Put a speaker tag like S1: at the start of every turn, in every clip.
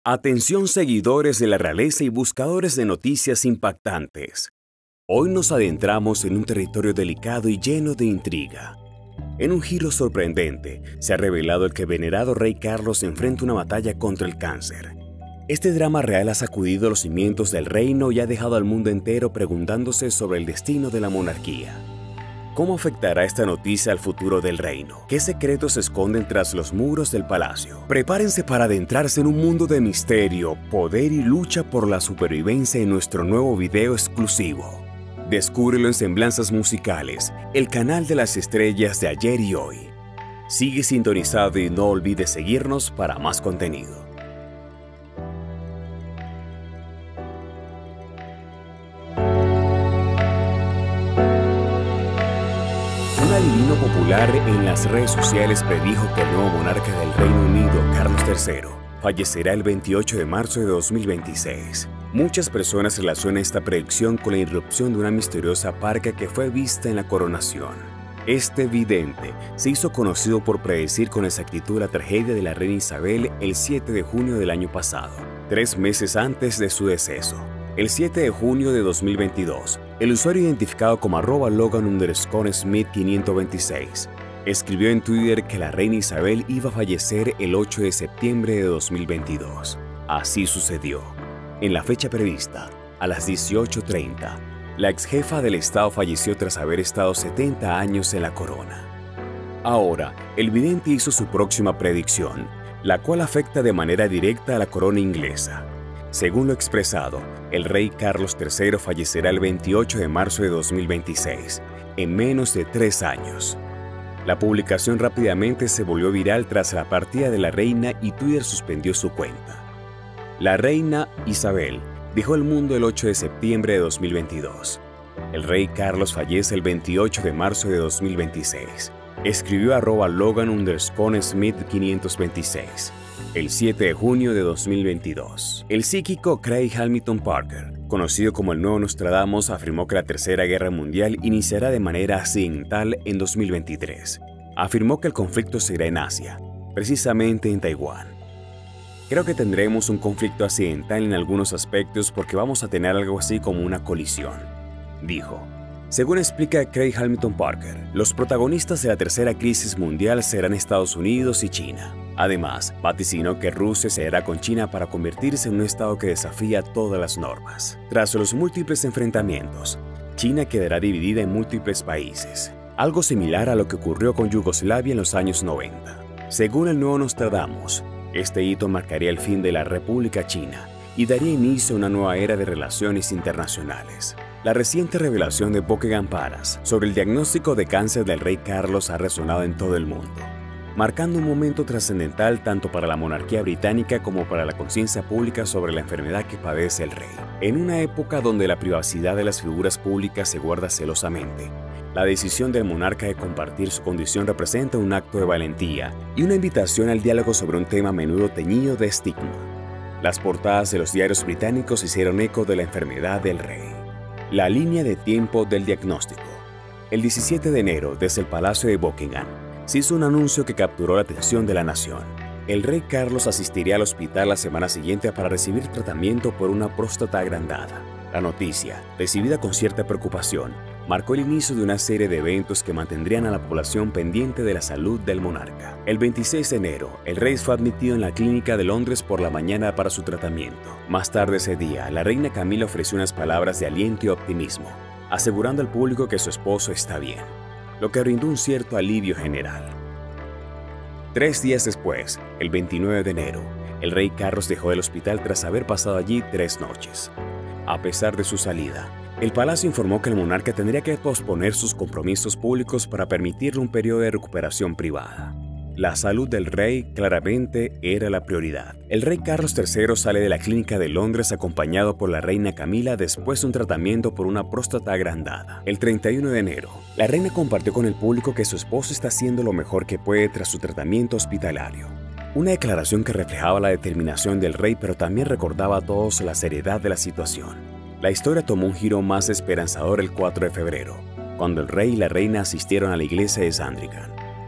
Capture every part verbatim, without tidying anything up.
S1: Atención seguidores de la realeza y buscadores de noticias impactantes. Hoy nos adentramos en un territorio delicado y lleno de intriga. En un giro sorprendente, se ha revelado el que venerado rey Carlos enfrenta una batalla contra el cáncer. Este drama real ha sacudido los cimientos del reino y ha dejado al mundo entero preguntándose sobre el destino de la monarquía. ¿Cómo afectará esta noticia al futuro del reino? ¿Qué secretos se esconden tras los muros del palacio? Prepárense para adentrarse en un mundo de misterio, poder y lucha por la supervivencia en nuestro nuevo video exclusivo. Descúbrelo en Semblanzas Musicales, el canal de las estrellas de ayer y hoy. Sigue sintonizado y no olvides seguirnos para más contenido. Un adivino popular en las redes sociales predijo que el nuevo monarca del Reino Unido, Carlos tercero, fallecerá el veintiocho de marzo de dos mil veintiséis. Muchas personas relacionan esta predicción con la irrupción de una misteriosa parca que fue vista en la coronación. Este vidente se hizo conocido por predecir con exactitud la tragedia de la reina Isabel el siete de junio del año pasado, tres meses antes de su deceso. El siete de junio de dos mil veintidós, el usuario identificado como arroba Logan underscore Smith quinientos veintiséis escribió en Twitter que la reina Isabel iba a fallecer el ocho de septiembre de dos mil veintidós. Así sucedió. En la fecha prevista, a las dieciocho treinta, la ex jefa del Estado falleció tras haber estado setenta años en la corona. Ahora, el vidente hizo su próxima predicción, la cual afecta de manera directa a la corona inglesa. Según lo expresado, el rey Carlos tercero fallecerá el veintiocho de marzo de dos mil veintiséis, en menos de tres años. La publicación rápidamente se volvió viral tras la partida de la reina y Twitter suspendió su cuenta. La reina Isabel dejó el mundo el ocho de septiembre de dos mil veintidós. El rey Carlos fallece el veintiocho de marzo de dos mil veintiséis. Escribió arroba Logan underscore Smith quinientos veintiséis. El siete de junio de dos mil veintidós. El psíquico Craig Hamilton Parker, conocido como el nuevo Nostradamus, afirmó que la Tercera Guerra Mundial iniciará de manera accidental en dos mil veintitrés. Afirmó que el conflicto será en Asia, precisamente en Taiwán. Creo que tendremos un conflicto accidental en algunos aspectos porque vamos a tener algo así como una colisión, dijo. Según explica Craig Hamilton Parker, los protagonistas de la tercera crisis mundial serán Estados Unidos y China. Además, vaticinó que Rusia se hará con China para convertirse en un estado que desafía todas las normas. Tras los múltiples enfrentamientos, China quedará dividida en múltiples países, algo similar a lo que ocurrió con Yugoslavia en los años noventa. Según el nuevo Nostradamus, este hito marcaría el fin de la República China y daría inicio a una nueva era de relaciones internacionales. La reciente revelación de Buckingham Palace sobre el diagnóstico de cáncer del rey Carlos ha resonado en todo el mundo, marcando un momento trascendental tanto para la monarquía británica como para la conciencia pública sobre la enfermedad que padece el rey. En una época donde la privacidad de las figuras públicas se guarda celosamente, la decisión del monarca de compartir su condición representa un acto de valentía y una invitación al diálogo sobre un tema a menudo teñido de estigma. Las portadas de los diarios británicos hicieron eco de la enfermedad del rey. La línea de tiempo del diagnóstico. El diecisiete de enero, desde el Palacio de Buckingham, se hizo un anuncio que capturó la atención de la nación. El rey Carlos asistiría al hospital la semana siguiente para recibir tratamiento por una próstata agrandada. La noticia, recibida con cierta preocupación, marcó el inicio de una serie de eventos que mantendrían a la población pendiente de la salud del monarca. El veintiséis de enero, el rey fue admitido en la clínica de Londres por la mañana para su tratamiento. Más tarde ese día, la reina Camila ofreció unas palabras de aliento y optimismo, asegurando al público que su esposo está bien, lo que brindó un cierto alivio general. Tres días después, el veintinueve de enero, el rey Carlos dejó el hospital tras haber pasado allí tres noches. A pesar de su salida, el palacio informó que el monarca tendría que posponer sus compromisos públicos para permitirle un periodo de recuperación privada. La salud del rey claramente era la prioridad. El rey Carlos tercero sale de la clínica de Londres acompañado por la reina Camila después de un tratamiento por una próstata agrandada. El treinta y uno de enero, la reina compartió con el público que su esposo está haciendo lo mejor que puede tras su tratamiento hospitalario. Una declaración que reflejaba la determinación del rey, pero también recordaba a todos la seriedad de la situación. La historia tomó un giro más esperanzador el cuatro de febrero, cuando el rey y la reina asistieron a la iglesia de Sandringham.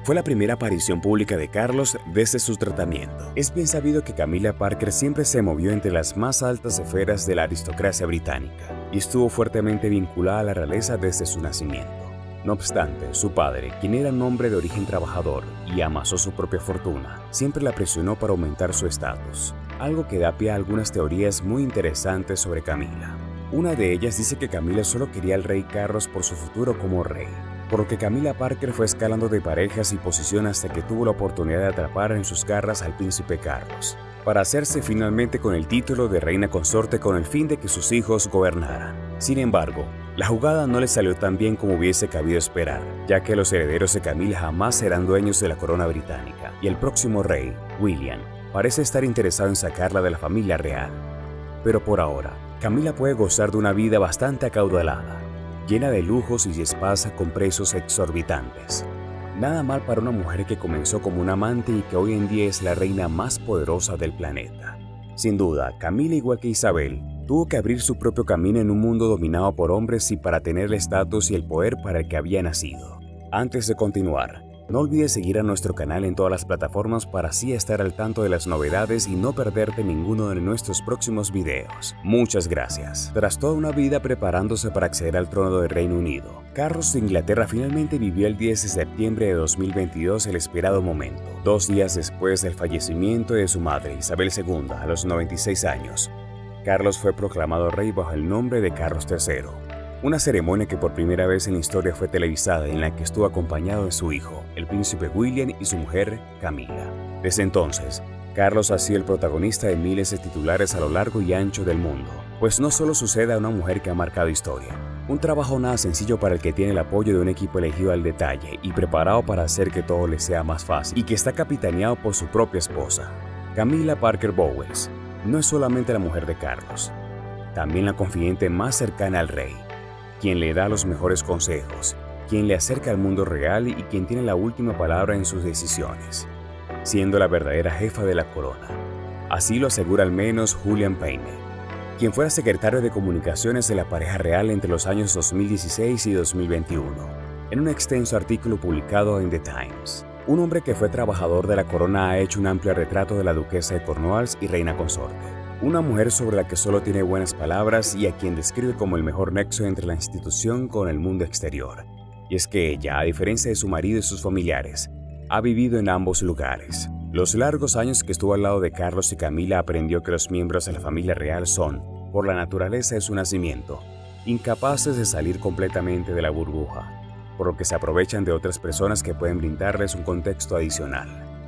S1: Fue la primera aparición pública de Carlos desde su tratamiento. Es bien sabido que Camilla Parker siempre se movió entre las más altas esferas de la aristocracia británica y estuvo fuertemente vinculada a la realeza desde su nacimiento. No obstante, su padre, quien era un hombre de origen trabajador y amasó su propia fortuna, siempre la presionó para aumentar su estatus, algo que da pie a algunas teorías muy interesantes sobre Camila. Una de ellas dice que Camila solo quería al rey Carlos por su futuro como rey, por lo que Camilla Parker fue escalando de parejas y posición hasta que tuvo la oportunidad de atrapar en sus garras al príncipe Carlos, para hacerse finalmente con el título de reina consorte con el fin de que sus hijos gobernaran. Sin embargo, la jugada no le salió tan bien como hubiese cabido esperar, ya que los herederos de Camila jamás serán dueños de la corona británica, y el próximo rey, William, parece estar interesado en sacarla de la familia real. Pero por ahora, Camila puede gozar de una vida bastante acaudalada, llena de lujos y spas con precios exorbitantes. Nada mal para una mujer que comenzó como una amante y que hoy en día es la reina más poderosa del planeta. Sin duda, Camila, igual que Isabel, tuvo que abrir su propio camino en un mundo dominado por hombres y para tener el estatus y el poder para el que había nacido. Antes de continuar, no olvides seguir a nuestro canal en todas las plataformas para así estar al tanto de las novedades y no perderte ninguno de nuestros próximos videos. Muchas gracias. Tras toda una vida preparándose para acceder al trono del Reino Unido, Carlos de Inglaterra finalmente vivió el diez de septiembre de dos mil veintidós el esperado momento, dos días después del fallecimiento de su madre Isabel segunda a los noventa y seis años. Carlos fue proclamado rey bajo el nombre de Carlos tercero. Una ceremonia que por primera vez en la historia fue televisada en la que estuvo acompañado de su hijo, el príncipe William y su mujer, Camila. Desde entonces, Carlos ha sido el protagonista de miles de titulares a lo largo y ancho del mundo, pues no solo sucede a una mujer que ha marcado historia, un trabajo nada sencillo para el que tiene el apoyo de un equipo elegido al detalle y preparado para hacer que todo le sea más fácil y que está capitaneado por su propia esposa. Camilla Parker Bowles no es solamente la mujer de Carlos, también la confidente más cercana al rey, quien le da los mejores consejos, quien le acerca al mundo real y quien tiene la última palabra en sus decisiones, siendo la verdadera jefa de la corona. Así lo asegura al menos Julian Payne, quien fuera secretario de comunicaciones de la pareja real entre los años dos mil dieciséis y dos mil veintiuno, en un extenso artículo publicado en The Times. Un hombre que fue trabajador de la corona ha hecho un amplio retrato de la duquesa de Cornwalls y reina consorte. Una mujer sobre la que solo tiene buenas palabras y a quien describe como el mejor nexo entre la institución con el mundo exterior. Y es que ella, a diferencia de su marido y sus familiares, ha vivido en ambos lugares. Los largos años que estuvo al lado de Carlos y Camila aprendió que los miembros de la familia real son, por la naturaleza de su nacimiento, incapaces de salir completamente de la burbuja, por lo que se aprovechan de otras personas que pueden brindarles un contexto adicional.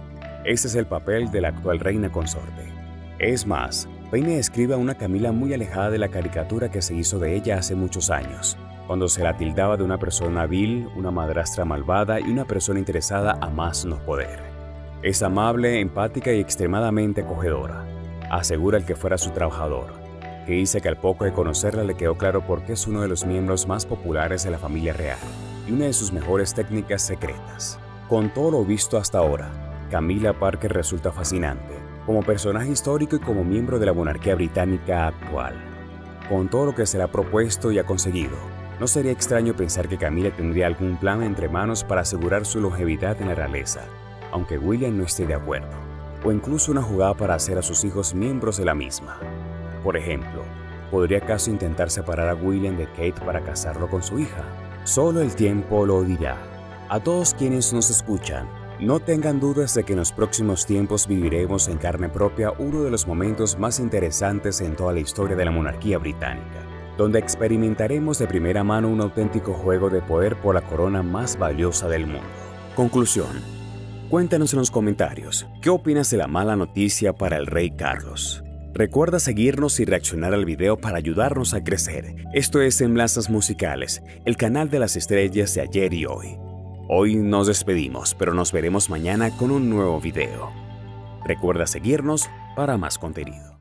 S1: Ese es el papel de la actual reina consorte. Es más, Payne describe a una Camila muy alejada de la caricatura que se hizo de ella hace muchos años, cuando se la tildaba de una persona vil, una madrastra malvada y una persona interesada a más no poder. Es amable, empática y extremadamente acogedora, asegura el que fuera su trabajador, que dice que al poco de conocerla le quedó claro por qué es uno de los miembros más populares de la familia real y una de sus mejores técnicas secretas. Con todo lo visto hasta ahora, Camilla Parker resulta fascinante, como personaje histórico y como miembro de la monarquía británica actual. Con todo lo que se le ha propuesto y ha conseguido, no sería extraño pensar que Camila tendría algún plan entre manos para asegurar su longevidad en la realeza, aunque William no esté de acuerdo, o incluso una jugada para hacer a sus hijos miembros de la misma. Por ejemplo, ¿podría acaso intentar separar a William de Kate para casarlo con su hija? Solo el tiempo lo dirá. A todos quienes nos escuchan, no tengan dudas de que en los próximos tiempos viviremos en carne propia uno de los momentos más interesantes en toda la historia de la monarquía británica, donde experimentaremos de primera mano un auténtico juego de poder por la corona más valiosa del mundo. Conclusión. Cuéntanos en los comentarios, ¿qué opinas de la mala noticia para el rey Carlos? Recuerda seguirnos y reaccionar al video para ayudarnos a crecer. Esto es Semblanzas Musicales, el canal de las estrellas de ayer y hoy. Hoy nos despedimos, pero nos veremos mañana con un nuevo video. Recuerda seguirnos para más contenido.